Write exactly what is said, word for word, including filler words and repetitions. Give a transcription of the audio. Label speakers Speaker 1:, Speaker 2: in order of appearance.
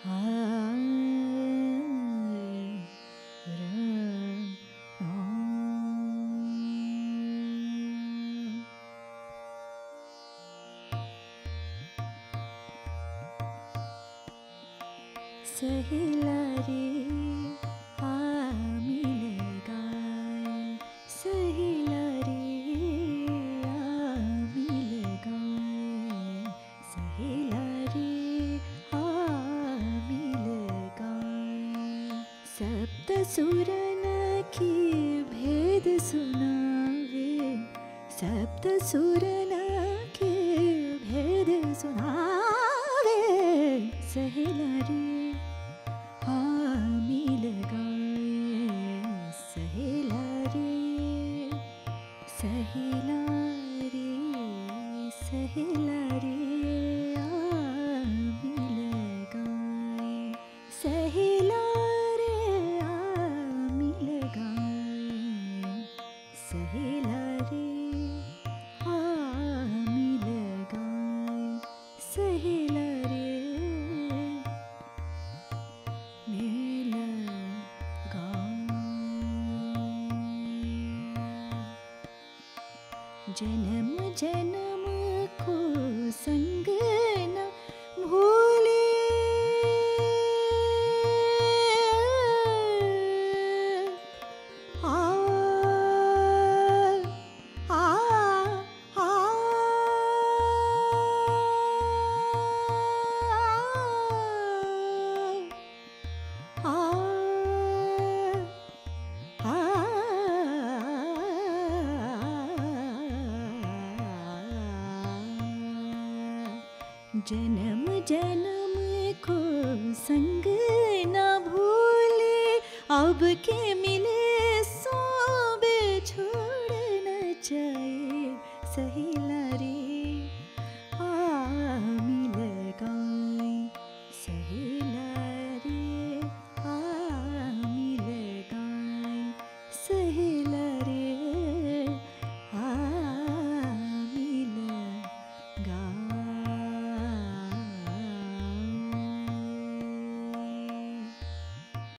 Speaker 1: सहेला रे आ मिल गाए, सहेला रे आ मिल गाए, सहेला रे आ मिल गाए। सप्त सुरन की भेद सुनावे, सप्त सुरन के भेद सुनावे, सहेला रे आ मिल गाए, सहेला रे, सहेला रे, सहेला रे आ मिल गाए, सहेला रे आ मिल गाए, सहेला रे आ मिल गाए, सहेला रे मिल गाए। जन्म जन्म को संग न भूले, आ आ आ जन्म जन्म को संग न भूले, अब के मिले सो छोड़ न जाए, सहेला